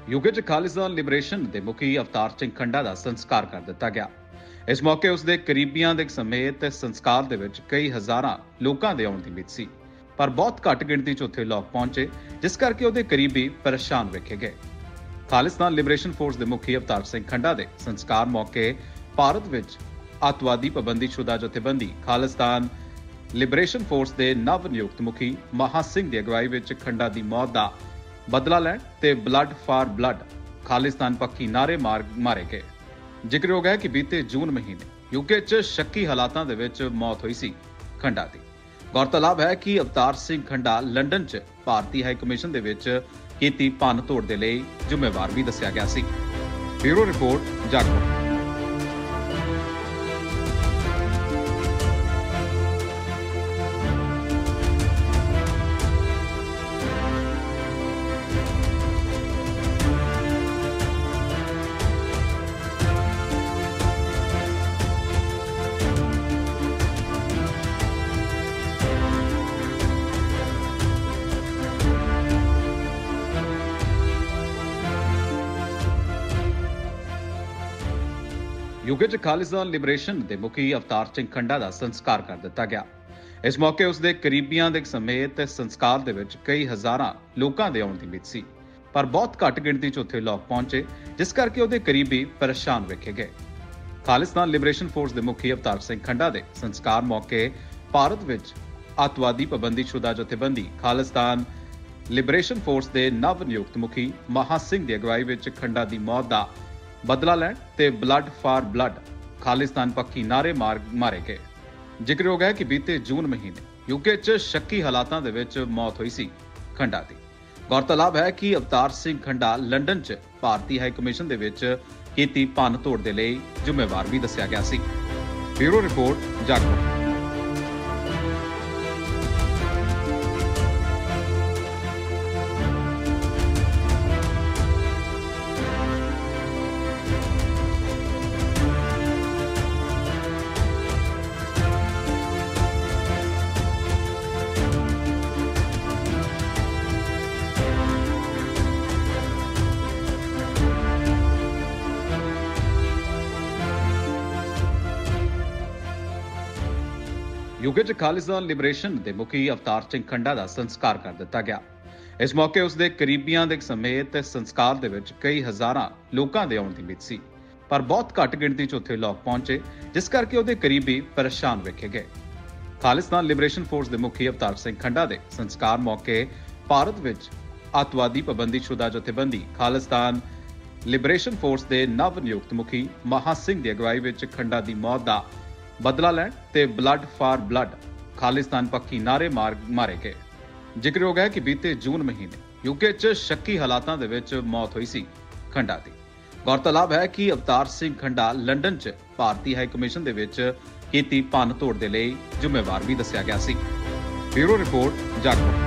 UK 'ਚ Khalistan liberation ਦੇ ਮੁਖੀ ਅਵਤਾਰ ਸਿੰਘ ਖੰਡਾ ਦਾ ਸੰਸਕਾਰ ਕਰ ਦਿੱਤਾ ਗਿਆ। ਇਸ ਮੌਕੇ ਉਸਦੇ ਕਰੀਬੀਆਂ ਦੇ ਸਮੇਤ ਸੰਸਕਾਰ ਦੇ ਵਿੱਚ ਕਈ ਹਜ਼ਾਰਾਂ ਲੋਕਾਂ ਦੇ ਆਉਣ ਦੀ ਉਮੀਦ ਸੀ, ਪਰ ਬਹੁਤ ਘੱਟ ਗਿਣਤੀ 'ਚ ਉੱਥੇ ਲੋਕ ਪਹੁੰਚੇ, ਜਿਸ ਕਰਕੇ ਉਹਦੇ ਕਰੀਬੀ ਪਰੇਸ਼ਾਨ ਵੇਖੇ ਗਏ। ਖਾਲਿਸਤਾਨ ਲਿਬਰੇਸ਼ਨ ਫੋਰਸ ਦੇ ਮੁਖੀ ਅਵਤਾਰ ਸਿੰਘ ਖੰਡਾ ਦੇ ਸੰਸਕਾਰ ਮੌਕੇ ਭਾਰਤ ਵਿੱਚ ਅੱਤਵਾਦੀ ਪਾਬੰਦੀਸ਼ੁਦਾ ਜਥੇਬੰਦੀ ਖਾਲਿਸਤਾਨ ਲਿਬਰੇਸ਼ਨ ਫੋਰਸ ਦੇ ਨਵ ਨਿਯੁਕਤ ਮੁਖੀ ਮਹਾ ਸਿੰਘ ਦੀ ਅਗਵਾਈ ਵਿੱਚ ਖੰਡਾ ਦੀ ਮੌਤ ਦਾ ਬਦਲਾ ਲੈਣ ਤੇ ਬਲੱਡ ਫਾਰ ਬਲੱਡ ਖਾਲਿਸਤਾਨ ਪੱਖੀ ਨਾਰੇ ਮਾਰੇ ਗਏ। ਜ਼ਿਕਰਯੋਗ ਹੈ ਕਿ ਬੀਤੇ ਜੂਨ ਮਹੀਨੇ ਯੂਕੇ 'ਚ ਸ਼ੱਕੀ ਹਾਲਾਤਾਂ ਦੇ ਵਿੱਚ ਮੌਤ ਹੋਈ ਸੀ ਖੰਡਾ ਦੀ। ਗੌਰਤਲਬ ਹੈ ਕਿ ਅਵਤਾਰ ਸਿੰਘ ਖੰਡਾ ਲੰਡਨ 'ਚ ਭਾਰਤੀ ਹਾਈ ਕਮਿਸ਼ਨ ਦੇ ਵਿੱਚ ਕੀਤੀ ਭੰਨ ਤੋੜ ਦੇ ਲਈ ਜ਼ਿੰਮੇਵਾਰ ਵੀ ਦੱਸਿਆ ਗਿਆ ਸੀ। ਬਿਊਰੋ ਰਿਪੋਰਟ ਜਾਗੋ। ਯੂਕੇ 'ਚ ਖਾਲਿਸਤਾਨ ਲਿਬਰੇਸ਼ਨ ਦੇ ਮੁਖੀ ਅਵਤਾਰ ਸਿੰਘ ਖੰਡਾ ਦਾ ਸੰਸਕਾਰ ਕਰ ਦਿੱਤਾ ਗਿਆ। ਇਸ ਮੌਕੇ ਉਸਦੇ ਕਰੀਬੀਆਂ ਦੇ ਸਮੇਤ ਸੰਸਕਾਰ ਦੇ ਵਿੱਚ ਕਈ ਹਜ਼ਾਰਾਂ ਲੋਕਾਂ ਦੇ ਆਉਣ ਦੀ ਉਮੀਦ ਸੀ, ਪਰ ਬਹੁਤ ਘੱਟ ਗਿਣਤੀ 'ਚ ਉੱਥੇ ਲੋਕ ਪਹੁੰਚੇ, ਜਿਸ ਕਰਕੇ ਉਹਦੇ ਕਰੀਬੀ ਪਰੇਸ਼ਾਨ ਵੇਖੇ ਗਏ। ਖਾਲਿਸਤਾਨ ਲਿਬਰੇਸ਼ਨ ਫੋਰਸ ਦੇ ਮੁਖੀ ਅਵਤਾਰ ਸਿੰਘ ਖੰਡਾ ਦੇ ਸੰਸਕਾਰ ਮੌਕੇ ਭਾਰਤ ਵਿੱਚ ਅੱਤਵਾਦੀ ਪਾਬੰਦੀਸ਼ੁਦਾ ਜਥੇਬੰਦੀ ਖਾਲਿਸਤਾਨ ਲਿਬਰੇਸ਼ਨ ਫੋਰਸ ਦੇ ਨਵ ਨਿਯੁਕਤ ਮੁਖੀ ਮਹਾ ਸਿੰਘ ਦੀ ਅਗਵਾਈ ਵਿੱਚ ਖੰਡਾ ਦੀ ਮੌਤ ਦਾ ਬਦਲਾ ਲੈਣ ਤੇ ਬਲੱਡ ਫਾਰ ਬਲੱਡ ਖਾਲਿਸਤਾਨ ਪੱਖੀ ਨਾਰੇ ਮਾਰੇ ਗਏ। ਜ਼ਿਕਰਯੋਗ ਹੈ ਕਿ ਬੀਤੇ ਜੂਨ ਮਹੀਨੇ ਯੂਕੇ 'ਚ ਸ਼ੱਕੀ ਹਾਲਾਤਾਂ ਦੇ ਵਿੱਚ ਮੌਤ ਹੋਈ ਸੀ ਖੰਡਾ ਦੀ। ਗੌਰਤਲਬ ਹੈ ਕਿ ਅਵਤਾਰ ਸਿੰਘ ਖੰਡਾ ਲੰਡਨ ਚ ਭਾਰਤੀ ਹਾਈ ਕਮਿਸ਼ਨ ਦੇ ਵਿੱਚ ਕੀਤੀ ਭੰਨ ਤੋੜ ਦੇ ਲਈ ਜ਼ਿੰਮੇਵਾਰ ਵੀ ਦੱਸਿਆ ਗਿਆ ਸੀ। ਬਿਊਰੋ ਰਿਪੋਰਟ ਜਾਗੋ। ਯੂਕੇ 'ਚ ਖਾਲਿਸਤਾਨ ਲਿਬਰੇਸ਼ਨ ਦੇ ਮੁਖੀ ਅਵਤਾਰ ਸਿੰਘ ਖੰਡਾ ਦਾ ਸੰਸਕਾਰ ਕਰ ਦਿੱਤਾ ਗਿਆ। ਇਸ ਮੌਕੇ ਉਸਦੇ ਕਰੀਬੀਆਂ ਦੇ ਸਮੇਤ ਸੰਸਕਾਰ ਦੇ ਵਿੱਚ ਕਈ ਹਜ਼ਾਰਾਂ ਲੋਕਾਂ ਦੇ ਆਉਣ ਦੀ ਉਮੀਦ ਸੀ, ਪਰ ਬਹੁਤ ਘੱਟ ਗਿਣਤੀ 'ਚ ਉੱਥੇ ਲੋਕ ਪਹੁੰਚੇ, ਜਿਸ ਕਰਕੇ ਉਹਦੇ ਕਰੀਬੀ ਪਰੇਸ਼ਾਨ ਵੇਖੇ ਗਏ। ਖਾਲਿਸਤਾਨ ਲਿਬਰੇਸ਼ਨ ਫੋਰਸ ਦੇ ਮੁਖੀ ਅਵਤਾਰ ਸਿੰਘ ਖੰਡਾ ਦੇ ਸੰਸਕਾਰ ਮੌਕੇ ਭਾਰਤ ਵਿੱਚ ਅੱਤਵਾਦੀ ਪਾਬੰਦੀਸ਼ੁਦਾ ਜਥੇਬੰਦੀ ਖਾਲਿਸਤਾਨ ਲਿਬਰੇਸ਼ਨ ਫੋਰਸ ਦੇ ਨਵ ਨਿਯੁਕਤ ਮੁਖੀ ਮਹਾ ਸਿੰਘ ਦੀ ਅਗਵਾਈ ਵਿੱਚ ਖੰਡਾ ਦੀ ਮੌਤ ਦਾ ਬਦਲਾ ਲੈਣ ਤੇ ਬਲੱਡ ਫਾਰ ਬਲੱਡ ਖਾਲਿਸਤਾਨ ਪੱਖੀ ਨਾਰੇ ਮਾਰੇ ਗਏ। ਜ਼ਿਕਰਯੋਗ ਹੈ ਕਿ ਬੀਤੇ ਜੂਨ ਮਹੀਨੇ ਯੂਕੇ 'ਚ ਸ਼ੱਕੀ ਹਾਲਾਤਾਂ ਦੇ ਵਿੱਚ ਮੌਤ ਹੋਈ ਸੀ ਖੰਡਾ ਦੀ। ਗੌਰਤਲਬ ਹੈ ਕਿ ਅਵਤਾਰ ਸਿੰਘ ਖੰਡਾ ਲੰਡਨ 'ਚ ਭਾਰਤੀ ਹਾਈ ਕਮਿਸ਼ਨ ਦੇ ਵਿੱਚ ਕੀਤੀ ਭੰਨ ਤੋੜ ਦੇ ਲਈ ਜ਼ਿੰਮੇਵਾਰ ਵੀ ਦੱਸਿਆ ਗਿਆ ਸੀ। ਬਿਊਰੋ ਰਿਪੋਰਟ ਜਾਗੋ।